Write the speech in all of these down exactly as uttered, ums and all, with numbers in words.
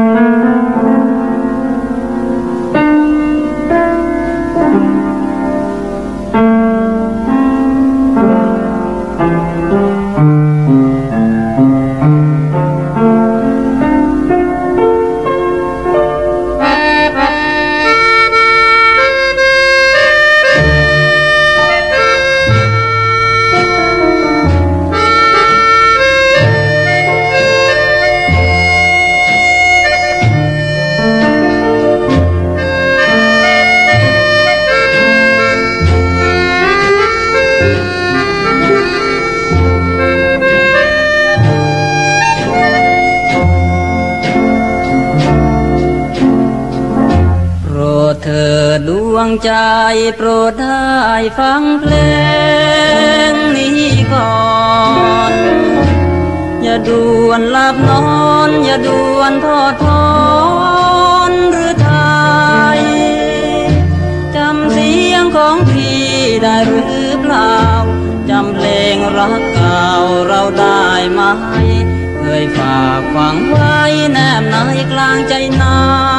ดวงใจโปรดได้ฟังเพลงนี้ก่อนอย่าด่วนหลับนอนอย่าด่วนทอดทอนหรือไทยจำเสียงของพี่ได้หรือเปล่าจำเพลงรักเก่าเราได้ไหมเคยฝากฝังไว้แนบในกลางใจนา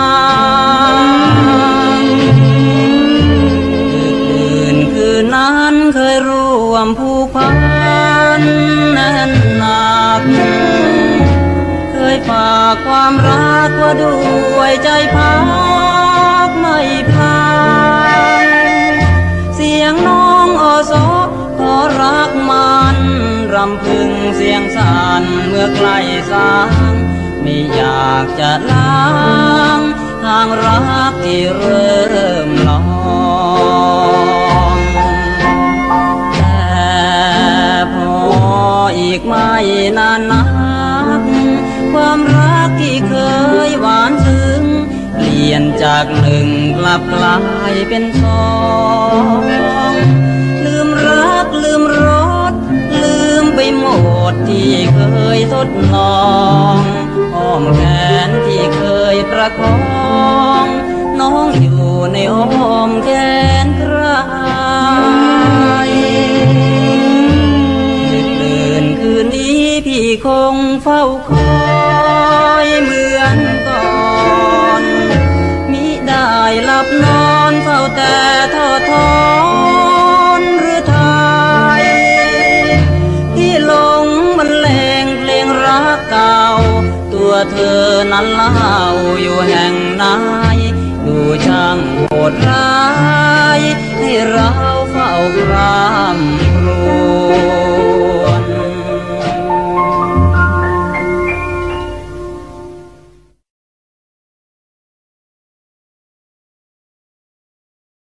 นั้นเคยร่วมผูกพันแน่นหนักเคยฝากความรักว่าด้วยใจพักไม่พลายเสียงน้องอโศกขอรักมันรำพึงเสียงสั่นเมื่อใกล้สางไม่อยากจะล้างทางรักที่เริ่มลองอีกไม่นานนักความรักที่เคยหวานซึ้งเปลี่ยนจากหนึ่งกลับกลายเป็นสองลืมรักลืมรสลืมไปหมดที่เคยทดลองอ้อมแขนที่เคยประคองน้องอยู่ในอ้อมแขนใครคืนนี้พี่คงเฝ้าคอยเหมือนก่อนมิได้หลับนอนเฝ้าแต่ทอดทอนหรือไทยที่หลงมันเลงเพลงรักเก่าตัวเธอนั้นเล่าอยู่แห่งไหนดูช่างโหดร้ายให้เราเฝ้าคราม